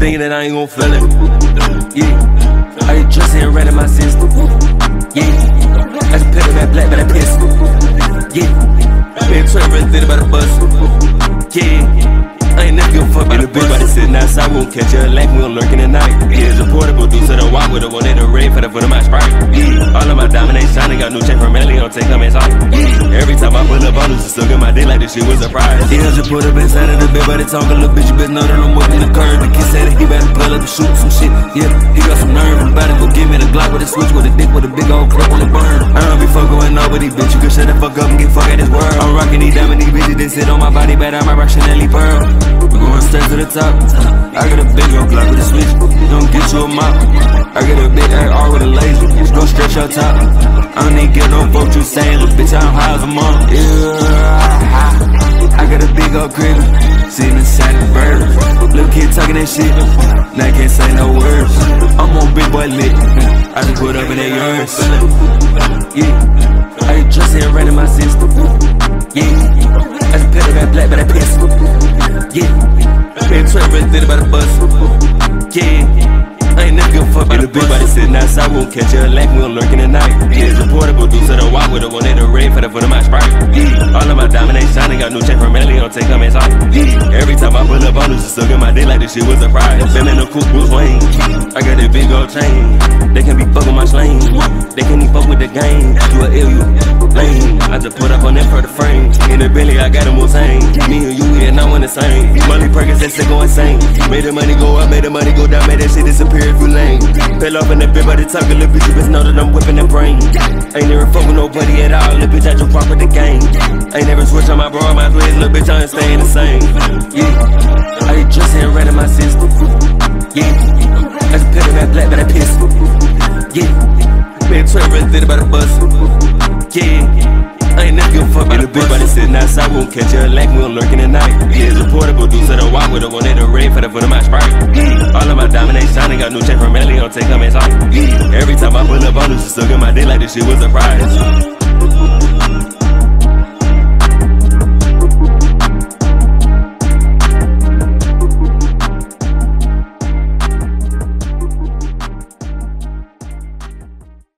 thinking that I ain't gon' feel it. Yeah, I just dressing right in my system. Yeah, I just put that black, but I piss. Yeah, been trying to about the bus. Yeah. I ain't never give a fuck about the bitch. Everybody sitting outside, won't catch you like we don't lurking at night. Yeah, it's a portable dude to the walk with the one in the red for the foot of my Sprite. Yeah, all of my diamonds ain't shining, got new chain from Melly, don't take them inside. Yeah, every time I pull up on this, still get my day like this shit was a prize. Yeah, just put up inside of the bed, but they talk a little bitch, you better know that I'm working the curve. The kid said that he better pull up and shoot some shit. Yeah, he got some nerve, I'm about to go give me the Glock with a switch with a dick with a big old clip on the burn. I don't be fucking with nobody, bitch, you can shut the fuck up and get fucked at this world. I'm rocking these diamonds, these bitches, they sit on my body, but I'm rock Chanel Pearl. We going straight to the top. I got a big old Glock with a switch. Don't get you a mop. I got a big AR with a laser. Just go stretch your top. I don't need get no vote, you saying, little bitch, I'm high as a monk. Yeah, I got a big old crib. Sitting inside the bird. Little kid talking that shit. Now I can't say no words. I'm on big boy lit. I just put up in their yards. Yeah, I just dressing right in my system. Yeah, I just put that black, but I piss. Yeah, been trying to about the bus. Yeah, I ain't never give a fuck about the bitch. Everybody sitting outside, won't catch you like we don't lurking at night. Yeah, it's a portable dude to the walk with the one in the red for the foot of my Sprite. Yeah, all of my diamonds ain't shining, got new chain from Melly, don't take them inside. Yeah, every time I pull up on this, still get my day like this shit was a prize. Been in the coupe Bruce Wayne, I got that big old chain. They can be fucking my slang, they can't even fuck with the game. You a ill, you lame. I just put up on that for the frame. In the belly, I got them Wu-Tang. Me and you, yeah, now one the same. Money Perkins, that shit go insane. Made the money go up, made the money go down, made that shit disappear if you lame. Fell off in that bed, but they talk a little bitch, you best know that I'm whipping the brain. Ain't never fuck with nobody at all, little bitch, I just rock with the game. Ain't never switch on my bro, my twins, little bitch, I ain't staying the same. Yeah, I just dressing right in my system. Yeah, I just put that black, but I piss. Yeah, been trying to about the bus. Yeah, I ain't never give a fuck about the bitch. Everybody sitting outside, won't catch you like we don't lurking at night. Yeah, it's a portable dude to the walk with the one in the red for the foot of my Sprite. Yeah, all of my diamonds ain't shining, got new chain from Melly, don't take them inside. Yeah, every time I pull up on this, still get my day like this shit was a prize.